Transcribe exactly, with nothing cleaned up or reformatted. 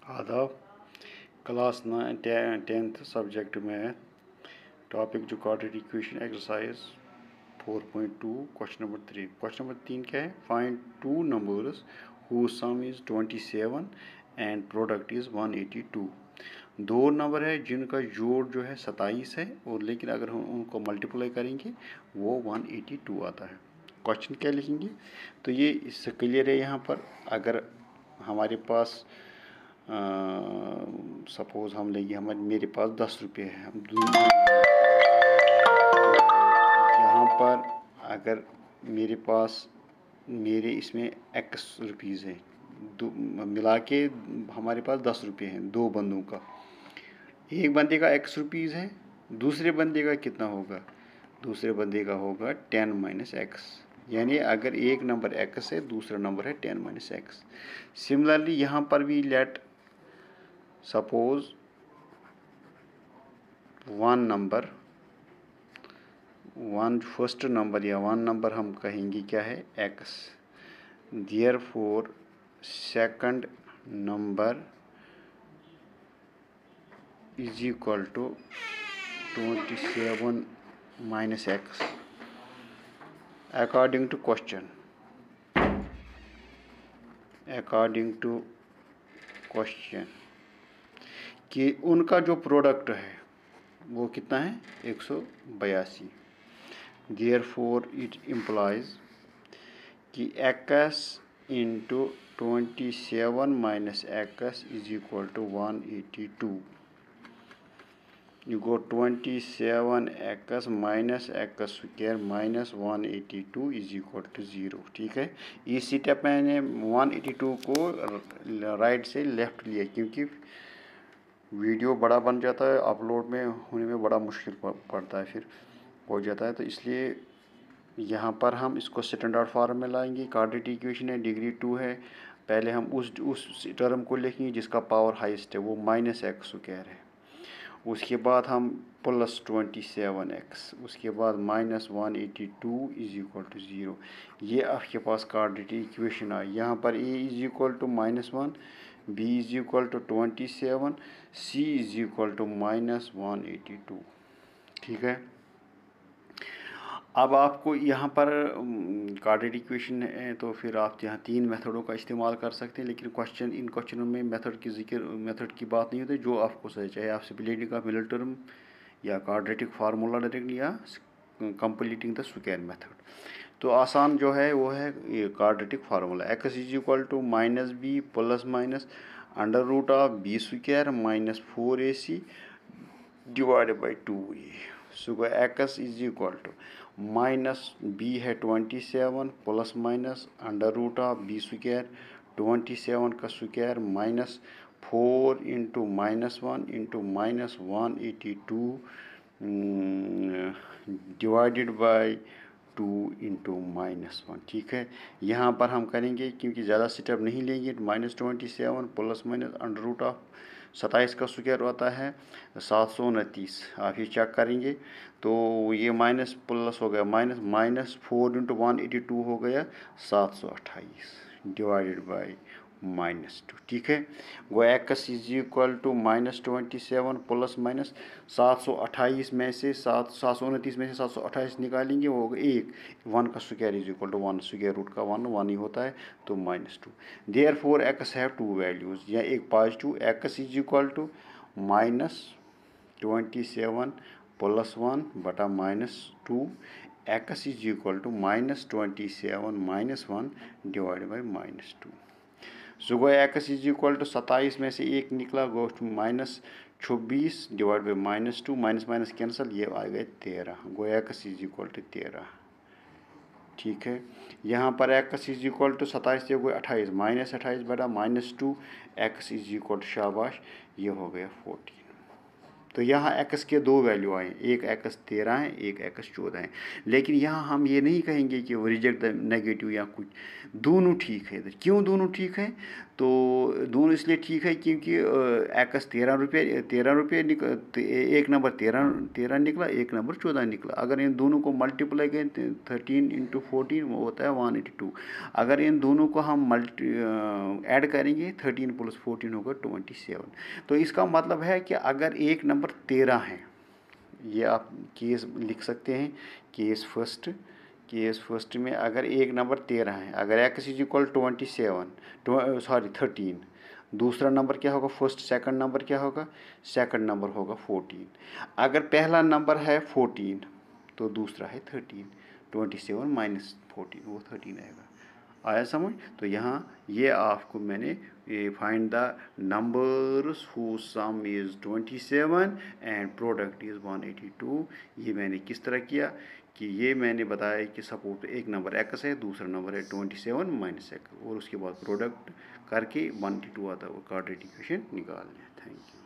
आदाब। Class nine tenth subject math, topic जो quadratic equation exercise four point two, question number three. Question number तीन क्या है? Find two numbers whose sum is twenty seven and product is one eighty two. दो number है जिनका जोड़ जो है सत्ताईस है, और लेकिन अगर हम उनको मल्टीप्लाई करेंगे वो वन एटी टू आता है। क्वेश्चन क्या लिखेंगे? तो ये इससे क्लियर है। यहाँ पर अगर हमारे पास सपोज़ हम लेंगे, हमारे मेरे पास दस रुपये है, हम यहाँ पर अगर मेरे पास मेरे इसमें एक्स रुपीज़ है, दो मिला के हमारे पास दस रुपये हैं दो बंदों का। एक बंदे का एक्स रुपीज़ है, दूसरे बंदे का कितना होगा? दूसरे बंदे का होगा टेन माइनस एक्स। यानी अगर एक नंबर एक्स है, दूसरा नंबर है टेन माइनस एक्स। सिमिलरली यहाँ पर भी let suppose one number one first number या वन नंबर हम कहेंगे क्या है? X. Therefore second number is equal to twenty seven minus X according to question. According to question कि उनका जो प्रोडक्ट है वो कितना है? एक सौ बयासी। देयर फोर इट इम्प्लाइज कि X into twenty seven minus X is equal to one eighty two. You go twenty seven X minus X square minus one eighty two is equal to zero. ठीक है, इस step मैंने one eighty two को right से left लिया क्योंकि video बड़ा बन जाता है, अपलोड में होने में बड़ा मुश्किल पड़ता है, फिर हो जाता है। तो इसलिए यहाँ पर हम इसको स्टैंडर्ड फॉर्म में लाएंगे। क्वाड्रेटिक इक्वेशन है, डिग्री टू है। पहले हम उस उस टर्म को लिखेंगे जिसका पावर हाईएस्ट है, वो माइनस एक्स स्क्वायर है। उसके बाद हम प्लस ट्वेंटी सेवन एक्स, उसके बाद minus one eighty two is equal to zero. ये आपके पास क्वाड्रेटिक इक्वेशन आई। यहाँ पर A is equal to minus one, B is equal to twenty seven, C is equal to minus one eighty two. ठीक है, अब आपको यहाँ पर क्वाड्रेटिक इक्वेशन है तो फिर आप यहाँ तीन मेथडों का इस्तेमाल कर सकते हैं, लेकिन क्वेश्चन इन क्वेश्चनों में मेथड की जिक्र मेथड की बात नहीं होती। जो आपको सही चाहे, आप सिम्प्लिफिकेशन ऑफ मिडिल टर्म या क्वाड्रेटिक फार्मूला डायरेक्ट या कंप्लीटिंग द स्क्वायर मेथड। तो आसान जो है वो है ये quadratic formula. X is equal to minus B plus minus under root of B square minus four A C divided by two A. So X is equal to minus B है twenty seven plus minus under root of B square twenty seven का square minus four into minus one into minus one eighty two divided by two into minus one. ठीक है, यहाँ पर हम करेंगे क्योंकि ज़्यादा स्टेप नहीं लेंगे। Minus twenty seven plus minus under root of सत्ताईस का स्क्वायर होता है सात सौ उनतीस। आप ये चेक करेंगे तो ये माइनस प्लस हो गया, minus minus four into one eighty two हो गया सात सौ अट्ठाईस डिवाइडेड बाई माइनस टू। ठीक है, वो X is equal to minus twenty seven plus minus सात सौ अट्ठाईस में से सात सात सौ उनतीस में से सात सौ अट्ठाईस निकालेंगे, वो होगा एक। वन का square is equal to one, square root का वन वन ही होता है, तो minus two. Therefore X have two values, या एक positive X is equal to minus twenty seven plus one बटा minus two, X is equal to minus twenty seven minus one divide by minus two. So go X is equal to सत्ताईस में से एक निकला, go to minus छब्बीस divide by minus two, minus minus cancel, ये आ गए तेरह। Go X is equal to तेरह। ठीक है, यहाँ पर एक्स इज इक्वल टू सत्ताईस से गो अट्ठाईस, माइनस अट्ठाईस बटा minus two, X is equal to शाबाश ये हो गया फोर्टीन। तो यहाँ एक्स के दो वैल्यू आए, एक एक्स तेरह है, एक एक्स चौदह है। लेकिन यहाँ हम ये नहीं कहेंगे कि वो रिजेक्ट द नेगेटिव या कुछ, दोनों ठीक है। क्यों दोनों ठीक है? तो दोनों इसलिए ठीक है क्योंकि एक्स तेरह रुपये तेरह रुपये निक एक नंबर तेरह तेरह निकला, एक नंबर चौदह निकला। अगर इन दोनों को मल्टीप्लाई करें थर्टीन इंटू फोर्टीन वो होता है वन एटी टू। अगर इन दोनों को हम मल्टी ऐड करेंगे थर्टीन प्लस फोर्टीन होगा ट्वेंटी सेवन। तो इसका मतलब है कि अगर एक नंबर तेरह है, ये आप केस लिख सकते हैं, केस फर्स्ट केस फर्स्ट में अगर एक नंबर तेरह है, अगर X is equal twenty seven sorry thirteen, दूसरा नंबर क्या होगा, फर्स्ट सेकंड नंबर क्या होगा, सेकंड नंबर होगा फोर्टीन। अगर पहला नंबर है फोर्टीन तो दूसरा है thirteen, twenty seven minus fourteen वो थर्टीन आएगा। आया समझ? तो यहाँ ये आपको मैंने ये find the numbers who sum is twenty seven and product is one eighty two, ये मैंने किस तरह किया कि ये मैंने बताया कि सपोज एक नंबर एक्स है, दूसरा नंबर है ट्वेंटी सेवन माइनस एक्स, और उसके बाद प्रोडक्ट करके वन एटी टू आता है, वो क्वाड्रेटिक इक्वेशन निकालना है। Thank you.